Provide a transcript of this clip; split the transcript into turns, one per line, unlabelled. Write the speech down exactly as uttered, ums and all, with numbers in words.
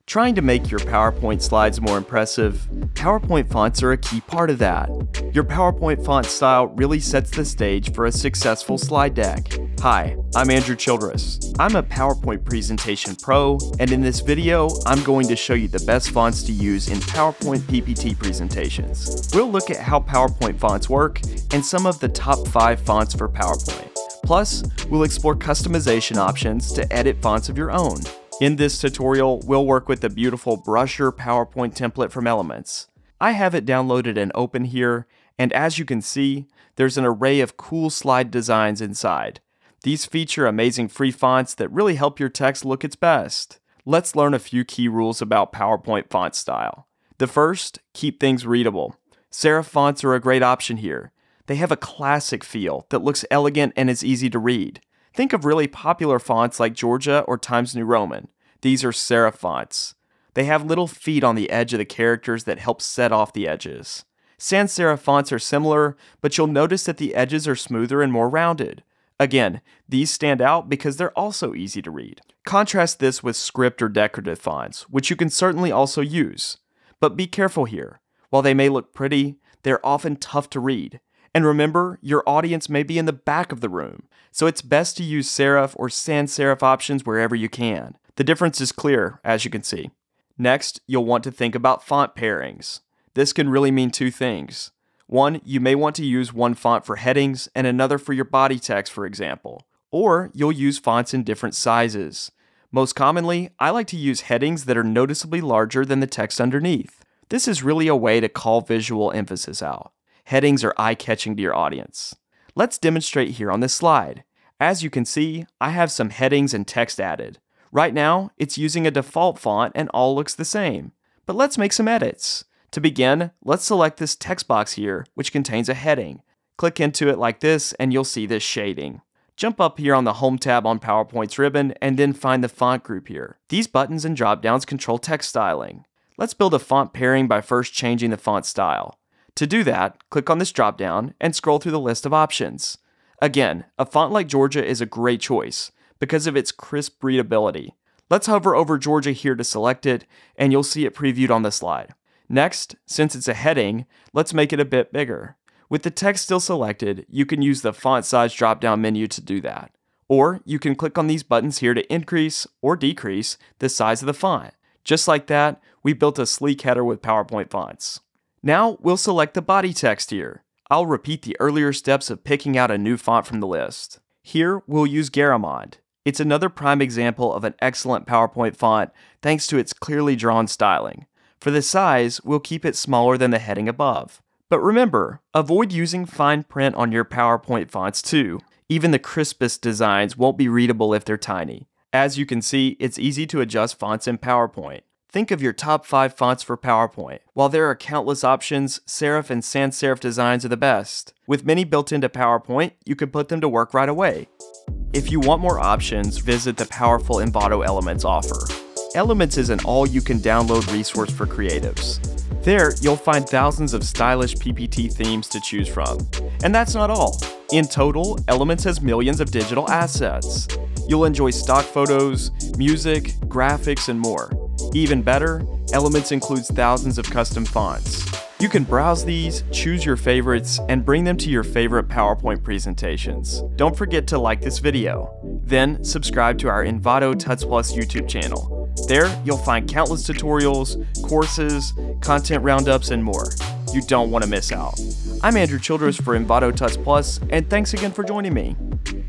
Trying to make your PowerPoint slides more impressive, PowerPoint fonts are a key part of that. Your PowerPoint font style really sets the stage for a successful slide deck. Hi, I'm Andrew Childress. I'm a PowerPoint presentation pro, and in this video, I'm going to show you the best fonts to use in PowerPoint P P T presentations. We'll look at how PowerPoint fonts work and some of the top five fonts for PowerPoint. Plus, we'll explore customization options to edit fonts of your own. In this tutorial, we'll work with the beautiful brusher PowerPoint template from Elements. I have it downloaded and open here, and as you can see, there's an array of cool slide designs inside. These feature amazing free fonts that really help your text look its best. Let's learn a few key rules about PowerPoint font style. The first, keep things readable. Serif fonts are a great option here. They have a classic feel that looks elegant and is easy to read. Think of really popular fonts like Georgia or Times New Roman. These are serif fonts. They have little feet on the edge of the characters that help set off the edges. Sans-serif fonts are similar, but you'll notice that the edges are smoother and more rounded. Again, these stand out because they're also easy to read. Contrast this with script or decorative fonts, which you can certainly also use. But be careful here. While they may look pretty, they're often tough to read. And remember, your audience may be in the back of the room, so it's best to use serif or sans-serif options wherever you can. The difference is clear, as you can see. Next, you'll want to think about font pairings. This can really mean two things. One, you may want to use one font for headings and another for your body text, for example. Or you'll use fonts in different sizes. Most commonly, I like to use headings that are noticeably larger than the text underneath. This is really a way to call visual emphasis out. Headings are eye-catching to your audience. Let's demonstrate here on this slide. As you can see, I have some headings and text added. Right now, it's using a default font and all looks the same. But let's make some edits. To begin, let's select this text box here, which contains a heading. Click into it like this and you'll see this shading. Jump up here on the Home tab on PowerPoint's ribbon and then find the font group here. These buttons and drop-downs control text styling. Let's build a font pairing by first changing the font style. To do that, click on this drop-down and scroll through the list of options. Again, a font like Georgia is a great choice because of its crisp readability. Let's hover over Georgia here to select it, and you'll see it previewed on the slide. Next, since it's a heading, let's make it a bit bigger. With the text still selected, you can use the font size drop-down menu to do that. Or you can click on these buttons here to increase or decrease the size of the font. Just like that, we built a sleek header with PowerPoint fonts. Now, we'll select the body text here. I'll repeat the earlier steps of picking out a new font from the list. Here, we'll use Garamond. It's another prime example of an excellent PowerPoint font thanks to its clearly drawn styling. For the size, we'll keep it smaller than the heading above. But remember, avoid using fine print on your PowerPoint fonts too. Even the crispest designs won't be readable if they're tiny. As you can see, it's easy to adjust fonts in PowerPoint. Think of your top five fonts for PowerPoint. While there are countless options, serif and sans-serif designs are the best. With many built into PowerPoint, you can put them to work right away. If you want more options, visit the powerful Envato Elements offer. Elements is an all-you-can-download resource for creatives. There, you'll find thousands of stylish P P T themes to choose from. And that's not all. In total, Elements has millions of digital assets. You'll enjoy stock photos, music, graphics, and more. Even better, Elements includes thousands of custom fonts. You can browse these, choose your favorites, and bring them to your favorite PowerPoint presentations. Don't forget to like this video. Then, subscribe to our Envato Tuts Plus YouTube channel. There, you'll find countless tutorials, courses, content roundups, and more. You don't want to miss out. I'm Andrew Childress for Envato Tuts Plus, and thanks again for joining me.